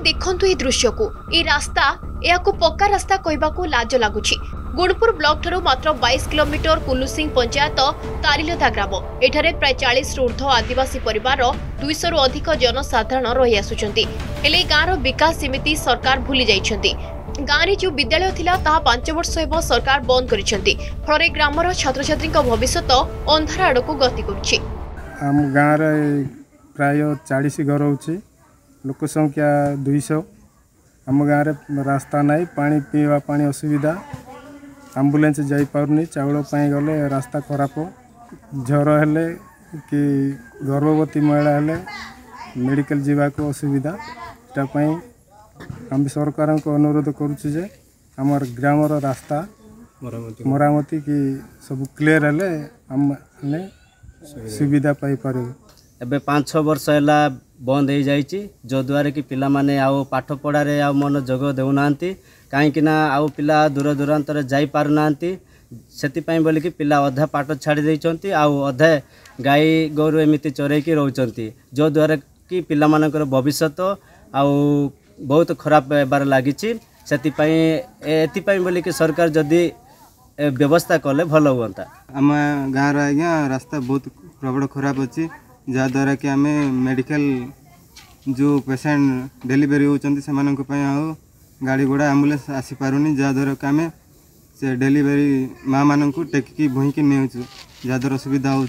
देखंतु ए दृश्य को ए रास्ता या पक्का रास्ता कहबाकू लाज लगुच। गुणपुर ब्लॉक ठारू मात्र 22 किलोमीटर कुलुसिंह पंचायत तारिलता ग्राम। एठारे प्राय 40 रू ऊर्ध्व आदिवासी परिवार 200 रु अधिक जनसाधारण रही आसुचंती। हेले गाँव विकास सेमिति सरकार भूली जाइछंती। गाँव में जो विद्यालय थिला ताहा 5 वर्ष हेब सरकार बंद करिसेंती। फଳରେ ग्रामर छात्र छात्री भविष्य अंधार आड़क गति करुछि। आम गाँव रे प्राय 40 घर होछि, लोक संख्या 200। आम गाँव रे रास्ता नहीं, पानी पीवा पानी असुविधा, एम्बुलेंस जाई पारुनी, चाउल पाई गले रास्ता खराब, ज्वर हेले कि गर्भवती महिला हेले मेडिकल जीवाको असुविधा। तापाई हम सरकार को अनुरोध करुछु जे हमर ग्रामर रास्ता मरामती की सब क्लियर हेले हम ने सुविधा पाई पारे। एबे 5-6 वर्ष हैला बंद हो जाइछि, जो द्वारा कि पिला माने आउ पाठ पढ़ारे आउ मनोयोग देउनांती, काहेकि ना आउ पिला दूर दूरांतर जाई पारुनांती। सेति पई बोली कि पिला अधा पाठ छाड़ी दैछंती, आउ अधा गाई गोरु एमिति चरेकी रहउचंती, जो द्वारा कि पिला मानकर भविष्यत आउ बहुत खराब हेबार लागिछि। सेति पई एति पई बोली कि सरकार जदी व्यवस्था कले भल हुअंता। आम गाँव आज्ञा रास्ता बहुत प्रबल खराब अच्छी, जहाँद्वारा कि आम मेडिकल जो पेसेंट डेलीवरी होती से गाड़ी घोड़ा एम्बुलेंस आसी पारुनी, जहाँद्वारा कि आम से डेलीवरी माँ मान टेकिकी बोहीकि नहीं, जहाँद्वारा सुविधा हो।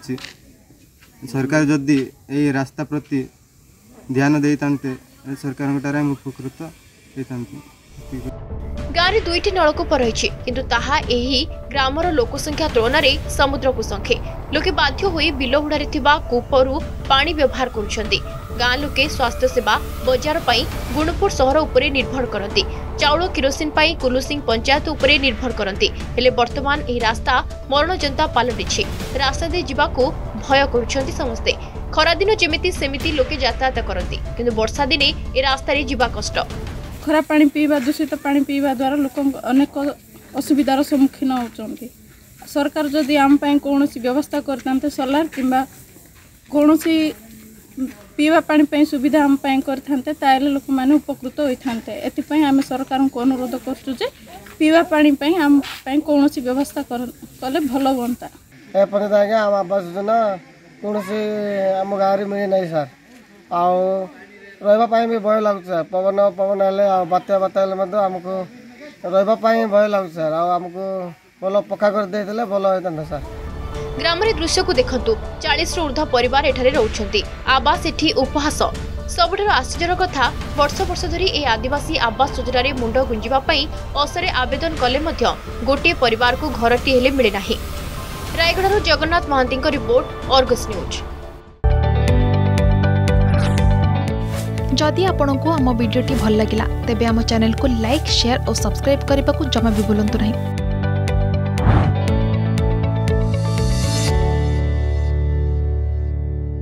सरकार जदि ये रास्ता प्रति ध्यान देते सरकार उपकृत होते। गाँव में 2टी नलकूप रही, किंतु ताहा एही ग्रामर लोकसंख्या तुलन में समुद्र को संखे। लोके बाध्य होई बिल हुड़ारे थिबा कूपरू पानी व्यवहार करुछंती। गाँ लोके स्वास्थ्य सेवा बजार पाई गुणपुर सहर उपरे निर्भर करती। चाउल किरोसिन पाई कुलुसिंह पंचायत उपरे निर्भर करती। हेले वर्तमान एही रास्ता मरण जनता पलटिछि। रास्ता दे जिबाकू भय करुछंती समस्ते। खरा दिन जेमिति सेमिति लोके यातायात करती, किंतु वर्षा दिने ए रास्ता रे जिबा कष्ट। खराब पानी पीवा, दूषित पानी पीवा द्वारा लोक अनेक असुविधार सम्मुखीन होती। सरकार जदि आम कौन व्यवस्था करते सोलार किंबा कौन पीवा पानी सुविधा आम करते लोक मैंने उपकृत होते। एथिपाई आम सरकार को अनुरोध कर पीवा पानी आम कौन व्यवस्था कले भल बनता। एपर्यंत आज्ञा आम आवास योजना कौन आम गाँव में मिली ना सर। रही भी भय लगुच सर। पवन पवन हेले बात्या बात्या हेले आमको रही भय लगुच सर। आमको भल पक्का कर देते भल होता सर। ग्राम दृश्य को देखंतु 40 रू ऊर्ध्व परिवार एठारे रहउछंती। आवास एठी उपहास। सबुठार आश्चर्य कथा, वर्ष वर्ष धरी ए आदिवासी आवास योजना रे मुंड गुंजिबा पई असरे आवेदन कले मध्य गोटे परिवार को घरटी हेले मिले नाही। रायगढ़ जगन्नाथ महांती को रिपोर्ट, अर्गस न्यूज। जदि आपंक आम भिडी भल लगा तेब आम चैनल को लाइक, शेयर और सब्सक्राइब करने को जमा भी भूलु नहीं।